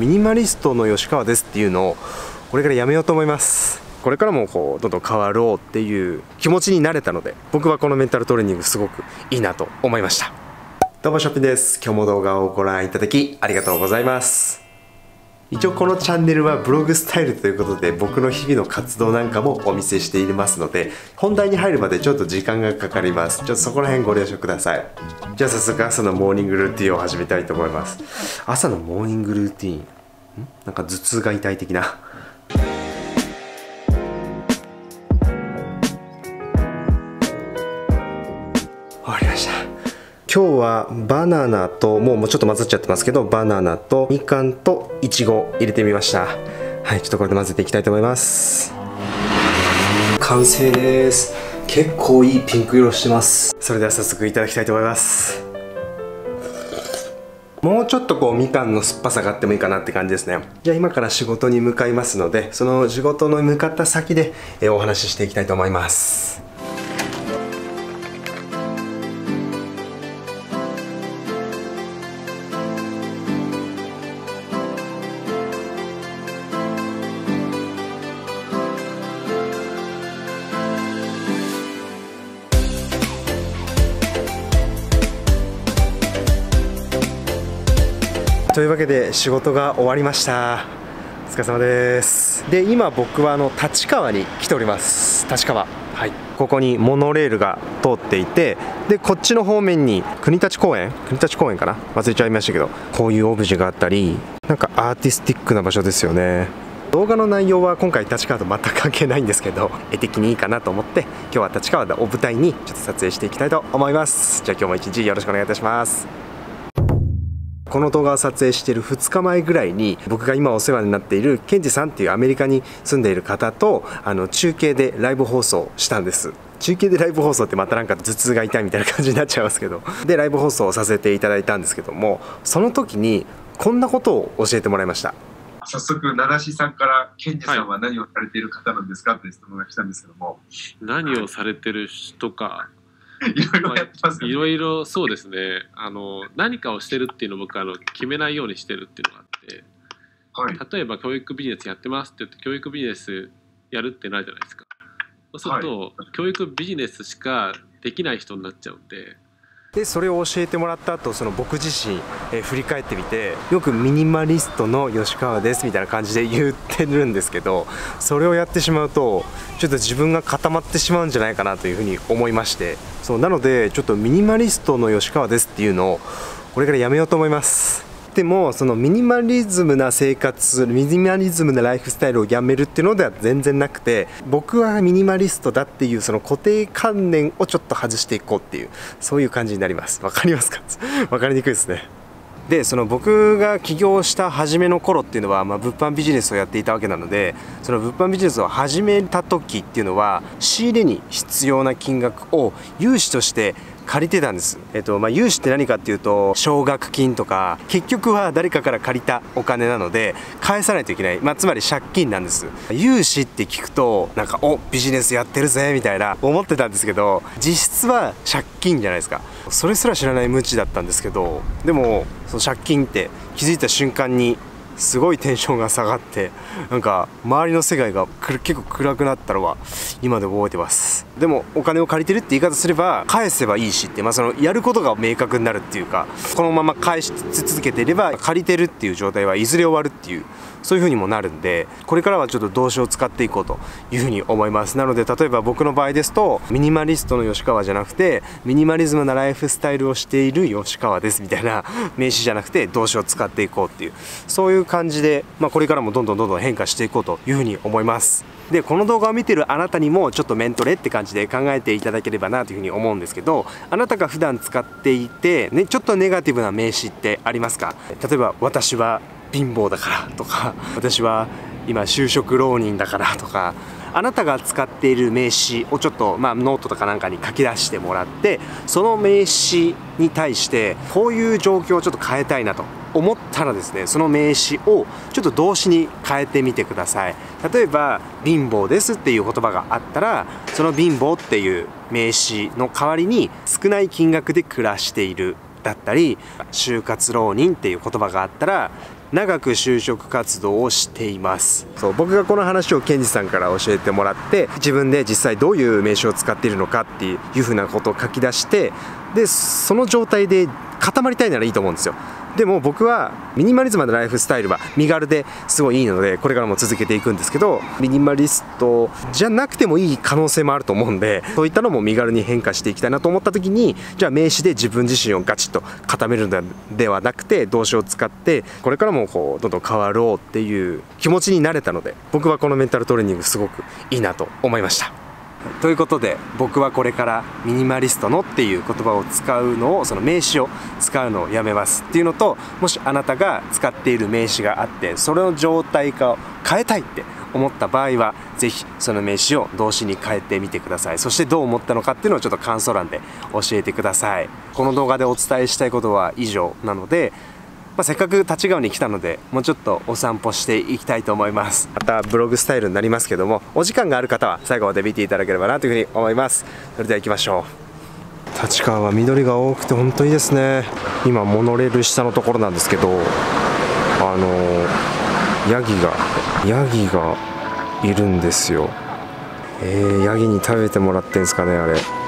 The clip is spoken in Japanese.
ミニマリストの吉川ですっていうのをこれからやめようと思います。これからもこうどんどん変わろうっていう気持ちになれたので、僕はこのメンタルトレーニングすごくいいなと思いました。どうもショッピンです。今日も動画をご覧いただきありがとうございます。一応このチャンネルはブログスタイルということで、僕の日々の活動なんかもお見せしていますので、本題に入るまでちょっと時間がかかります。ちょっとそこら辺ご了承ください。じゃあ早速朝のモーニングルーティンを始めたいと思います。朝のモーニングルーティン、なんか頭痛が痛い的な。終わりました。今日はバナナともうちょっと混ざっちゃってますけど、バナナとみかんといちご入れてみました。はい、ちょっとこれで混ぜていきたいと思います。完成です。結構いいピンク色してます。それでは早速いただきたいと思います。もうちょっとこうみかんの酸っぱさがあってもいいかなって感じですね。じゃあ今から仕事に向かいますので、その仕事の向かった先でお話ししていきたいと思います。というわけで仕事が終わりました。お疲れ様です。で、今僕は立川に来ております。立川、はい、ここにモノレールが通っていて、でこっちの方面に国立公園かな、忘れちゃいましたけど、こういうオブジェがあったり、なんかアーティスティックな場所ですよね。動画の内容は今回立川と全く関係ないんですけど、絵的にいいかなと思って、今日は立川を舞台にちょっと撮影していきたいと思います。じゃあ今日も一日よろしくお願いいたします。この動画を撮影している2日前ぐらいに、僕が今お世話になっているケンジさんっていうアメリカに住んでいる方と中継でライブ放送したんです。中継でライブ放送ってまたなんか頭痛が痛いみたいな感じになっちゃいますけど、でライブ放送をさせていただいたんですけども、その時にこんなことを教えてもらいました。 早速奈良市さんからケンジさんは何をされている方なんですかって質問が来たんですけども、 何をされてる人か、 いろいろやってますよね。 いろいろそうですね。何かをしてるっていうのを僕決めないようにしてるっていうのがあって、はい、例えば教育ビジネスやってますって言って教育ビジネスやるってなるじゃないですか。そうすると、はい、教育ビジネスしかできない人になっちゃうんで。 でそれを教えてもらった後、その僕自身、振り返ってみて、よくミニマリストの吉川ですみたいな感じで言ってるんですけど、それをやってしまうとちょっと自分が固まってしまうんじゃないかなというふうに思いまして、そうなのでちょっとミニマリストの吉川ですっていうのをこれからやめようと思います。でもそのミニマリズムな生活、ミニマリズムなライフスタイルをやめるっていうのでは全然なくて、僕はミニマリストだっていうその固定観念をちょっと外していこうっていう、そういう感じになります。わかりますか？わかりにくいですね。でその僕が起業した初めの頃っていうのは、物販ビジネスをやっていたわけなので、その物販ビジネスを始めた時っていうのは仕入れに必要な金額を融資として借りてたんです。融資って何かっていうと、奨学金とか、結局は誰かから借りたお金なので返さないといけない、つまり借金なんです。融資って聞くとなんかビジネスやってるぜみたいな思ってたんですけど、実質は借金じゃないですか。それすら知らない無知だったんですけど、でもその借金って気づいた瞬間にすごいテンションが下がって、なんか周りの世界が結構暗くなったのは今で覚えてます。でもお金を借りてるって言い方すれば返せばいいしって、そのやることが明確になるっていうか、このまま返し続けていれば借りてるっていう状態はいずれ終わるっていう、そういう風にもなるんで、これからはちょっと動詞を使っていこうという風に思います。なので例えば僕の場合ですと、ミニマリストの吉川じゃなくてミニマリズムなライフスタイルをしている吉川ですみたいな名詞じゃなくて動詞を使っていこうっていう、そういう感じで、これからもどんどん変化していこうという風に思います。でこの動画を見てるあなたにもちょっとメントレって感じで考えていただければなというふうに思うんですけど、あなたが普段使っていて、ちょっとネガティブな名詞ってありますか？例えば私は貧乏だからとか、私は今就職浪人だからとか、あなたが使っている名詞をちょっとノートとかなんかに書き出してもらって、その名詞に対してこういう状況をちょっと変えたいなと思ったらですね、その名詞をちょっと動詞に変えてみてください。例えば貧乏ですっていう言葉があったら、その貧乏っていう名詞の代わりに少ない金額で暮らしているだったり、就活浪人っていう言葉があったら長く就職活動をしています。そう僕がこの話をケンジさんから教えてもらって、自分で実際どういう名刺を使っているのかっていうふうなことを書き出して、でその状態で固まりたいならいいと思うんですよ。でも僕はミニマリズムのライフスタイルは身軽ですごいいいので、これからも続けていくんですけど、ミニマリストじゃなくてもいい可能性もあると思うんで、そういったのも身軽に変化していきたいなと思った時に、じゃあ名刺で自分自身をガチッと固めるのではなくて、動詞を使ってこれからもこうどんどん変わろうっていう気持ちになれたので、僕はこのメンタルトレーニングすごくいいなと思いました。ということで、僕はこれからミニマリストのっていう言葉を使うのを、その名詞を使うのをやめますっていうのと、もしあなたが使っている名詞があってそれの状態化を変えたいって思った場合は、ぜひその名詞を動詞に変えてみてください。そしてどう思ったのかっていうのをちょっと感想欄で教えてください。この動画でお伝えしたいことは以上なので、せっかく立川に来たので、もうちょっとお散歩していきたいと思います。またブログスタイルになりますけども、お時間がある方は最後まで見ていただければなというふうに思います。それでは行きましょう。立川は緑が多くて本当にいいですね。今モノレール下のところなんですけど、ヤギがいるんですよ。ヤギに食べてもらってんですかね、あれ。